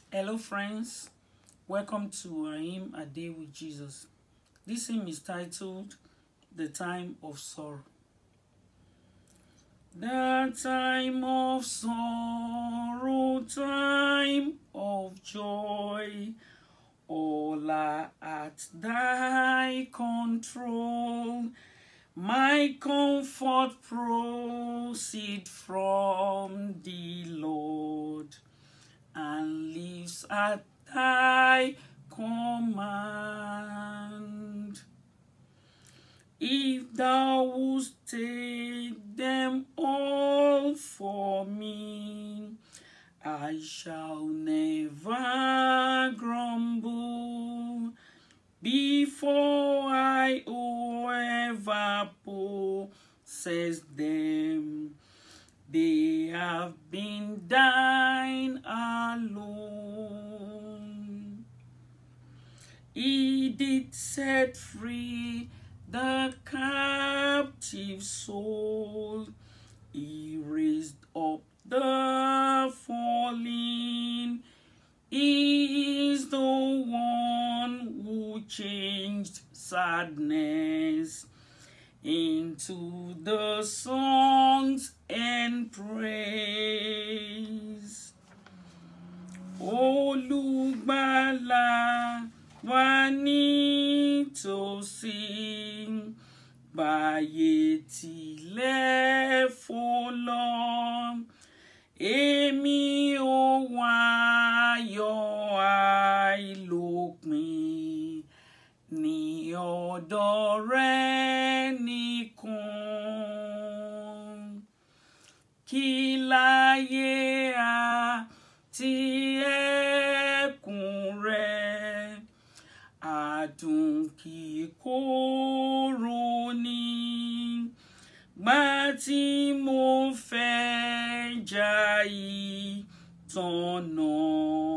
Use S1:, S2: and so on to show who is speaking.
S1: Hello friends, welcome to our hymn A Day with Jesus. This hymn is titled The Time of Sorrow. The time of sorrow, time of joy, all are at thy control. My comfort proceed from the Lord, and lives at thy command. If thou wouldst take them all for me, I shall never grumble. Before I ever possess them, they have been thine alone. He did set free the captive soul. He raised up the falling. He is the one who changed sadness into the songs and praise. Olùgbàlà wà nítòsí, báyé tilẹ̀ fò lọ, èmi ó wá ayọ̀ àìlópin ní ọ̀dọ̀ rẹ̀ nìkan. Kí láyé àti ẹ̀kún rẹ̀, àdùn kíkorò ni. Gbà tí mo fẹ́ jà ìtànà,